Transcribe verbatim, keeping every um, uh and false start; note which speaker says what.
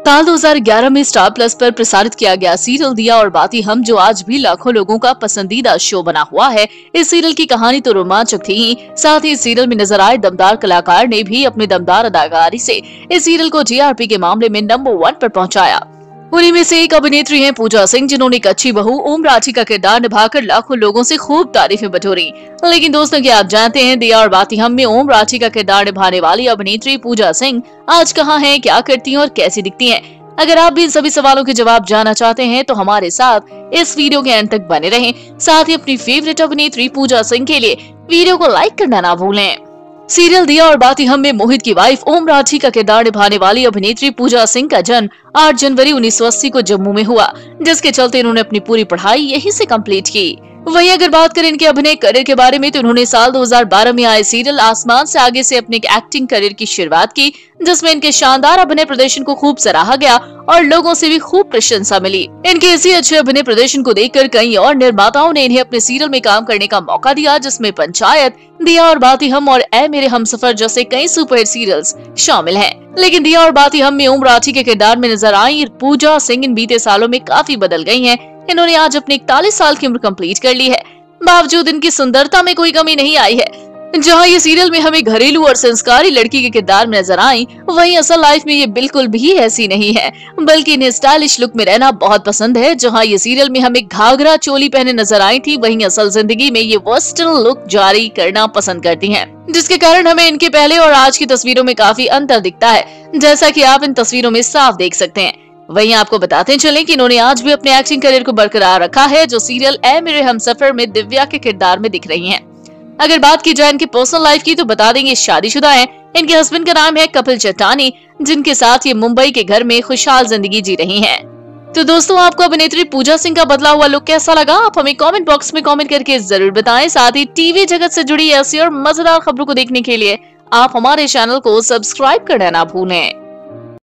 Speaker 1: साल दो हज़ार ग्यारह में स्टार प्लस पर प्रसारित किया गया सीरियल दिया और बाती हम, जो आज भी लाखों लोगों का पसंदीदा शो बना हुआ है। इस सीरियल की कहानी तो रोमांचक थी ही, साथ ही इस सीरियल में नजर आए दमदार कलाकार ने भी अपनी दमदार अदाकारी से इस सीरियल को टीआरपी के मामले में नंबर वन पर पहुंचाया। उन्हीं में से एक अभिनेत्री हैं पूजा सिंह, जिन्होंने एक अच्छी बहू ओम राठी का किरदार निभाकर लाखों लोगों से खूब तारीफें बटोरी। लेकिन दोस्तों, क्या आप जानते हैं दिया और बाती हम में ओम राठी का किरदार निभाने वाली अभिनेत्री पूजा सिंह आज कहाँ हैं, क्या करती हैं और कैसी दिखती हैं? अगर आप भी इन सभी सवालों के जवाब जानना चाहते हैं तो हमारे साथ इस वीडियो के अंत तक बने रहें। साथ ही अपनी फेवरेट अभिनेत्री पूजा सिंह के लिए वीडियो को लाइक करना ना भूलें। सीरियल दिया और बाती हम में मोहित की वाइफ ओम राठी का किरदार निभाने वाली अभिनेत्री पूजा सिंह का जन्म आठ जनवरी उन्नीस सौ अस्सी को जम्मू में हुआ, जिसके चलते इन्होंने अपनी पूरी पढ़ाई यहीं से कंप्लीट की। वहीं अगर बात करें इनके अभिनय करियर के बारे में तो उन्होंने साल दो हज़ार बारह में आए सीरियल आसमान से आगे से अपने एक्टिंग करियर की शुरुआत की, जिसमें इनके शानदार अभिनय प्रदर्शन को खूब सराहा गया और लोगों से भी खूब प्रशंसा मिली। इनके इसी अच्छे अभिनय प्रदर्शन को देखकर कई और निर्माताओं ने इन्हें अपने सीरियल में काम करने का मौका दिया, जिसमें पंचायत, दिया और बाती हम और ऐ मेरे हमसफर जैसे कई सुपरहिट सीरियल्स शामिल हैं। लेकिन दिया और बाती हम में ओम राठी के किरदार में नजर आई पूजा सिंह इन बीते सालों में काफी बदल गई हैं। इन्होंने आज अपने इकतालीस साल की उम्र कंप्लीट कर ली है। बावजूद इनकी सुंदरता में कोई कमी नहीं आई है। जहां ये सीरियल में हमें घरेलू और संस्कारी लड़की के किरदार में नजर आई, वहीं असल लाइफ में ये बिल्कुल भी ऐसी नहीं है, बल्कि इन्हें स्टाइलिश लुक में रहना बहुत पसंद है। जहां ये सीरियल में हमें घाघरा चोली पहने नजर आई थी, वहीं असल जिंदगी में ये वेस्टर्न लुक जारी करना पसंद करती हैं, जिसके कारण हमें इनके पहले और आज की तस्वीरों में काफी अंतर दिखता है, जैसा कि आप इन तस्वीरों में साफ देख सकते हैं। वहीं आपको बताते चलें कि इन्होंने आज भी अपने एक्टिंग करियर को बरकरार रखा है, जो सीरियल ऐ मेरे हमसफर में दिव्या के किरदार में दिख रही हैं। अगर बात की जाए इनकी पर्सनल लाइफ की तो बता देंगे शादीशुदा हैं। इनके हस्बैंड का नाम है कपिल चट्टानी, जिनके साथ ये मुंबई के घर में खुशहाल जिंदगी जी रही हैं। तो दोस्तों, आपको अभिनेत्री पूजा सिंह का बदला हुआ लुक कैसा लगा? आप हमें कमेंट बॉक्स में कमेंट करके जरूर बताएं। साथ ही टीवी जगत से जुड़ी ऐसी और मजेदार खबरों को देखने के लिए आप हमारे चैनल को सब्सक्राइब करना ना भूलें।